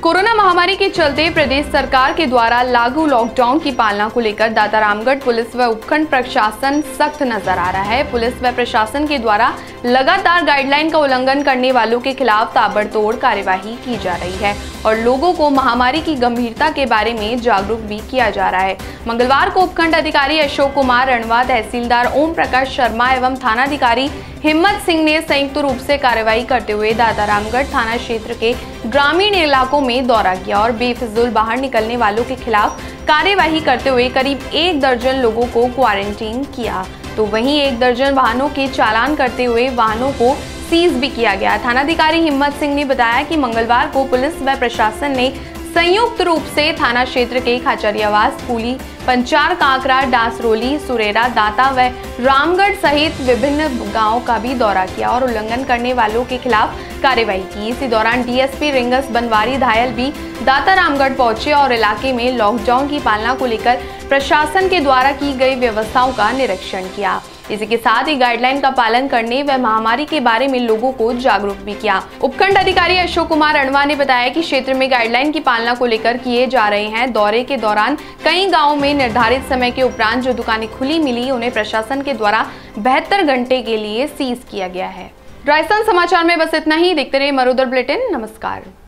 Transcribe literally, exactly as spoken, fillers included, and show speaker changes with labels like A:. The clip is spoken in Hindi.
A: कोरोना महामारी के चलते प्रदेश सरकार के द्वारा लागू लॉकडाउन की पालना को लेकर दाता रामगढ़ पुलिस व उपखंड प्रशासन सख्त नजर आ रहा है। पुलिस व प्रशासन के द्वारा लगातार गाइडलाइन का उल्लंघन करने वालों के खिलाफ ताबड़तोड़ कार्यवाही की जा रही है और लोगों को महामारी की गंभीरता के बारे में जागरूक भी किया जा रहा है। मंगलवार को उपखंड अधिकारी अशोक कुमार रणवा, तहसीलदार ओम प्रकाश शर्मा एवं थानाधिकारी हिम्मत सिंह ने संयुक्त रूप से कार्रवाई करते हुए दाता रामगढ़ थाना क्षेत्र के ग्रामीण इलाकों में दौरा किया और बेफिजूल बाहर निकलने वालों के खिलाफ कार्यवाही करते हुए करीब एक दर्जन लोगों को क्वारंटीन किया, तो वहीं एक दर्जन वाहनों के चालान करते हुए वाहनों को सीज भी किया गया। थानाधिकारी हिम्मत सिंह ने बताया कि मंगलवार को पुलिस व प्रशासन ने संयुक्त रूप से थाना क्षेत्र के खाचरियावास, फूली, पंचार, कांकरा, डासरोली, सुरेरा, दाता व रामगढ़ सहित विभिन्न गांवों का भी दौरा किया और उल्लंघन करने वालों के खिलाफ कार्रवाई की। इसी दौरान डीएसपी रिंगस बनवारी धायल भी दाता रामगढ़ पहुंचे और इलाके में लॉकडाउन की पालना को लेकर प्रशासन के द्वारा की गई व्यवस्थाओं का निरीक्षण किया। इसी के साथ ही गाइडलाइन का पालन करने व महामारी के बारे में लोगों को जागरूक भी किया। उपखंड अधिकारी अशोक कुमार रणवा ने बताया कि क्षेत्र में गाइडलाइन की पालना को लेकर किए जा रहे हैं दौरे के दौरान कई गांवों में निर्धारित समय के उपरांत जो दुकानें खुली मिली उन्हें प्रशासन के द्वारा बहत्तर घंटे के लिए सीज किया गया है। राजस्थान समाचार में बस इतना ही। देखते रहिए मरुधर बुलेटिन। नमस्कार।